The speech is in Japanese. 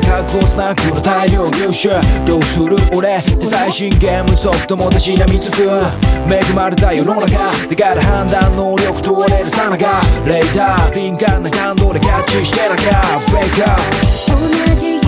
確保スナックの大量入手どうする俺って最新ゲームソフトもたしなみつつ恵まれた世の中だから判断能力問われるさなかレーダー敏感な感動でキャッチしてなきゃブレイクアップ同じ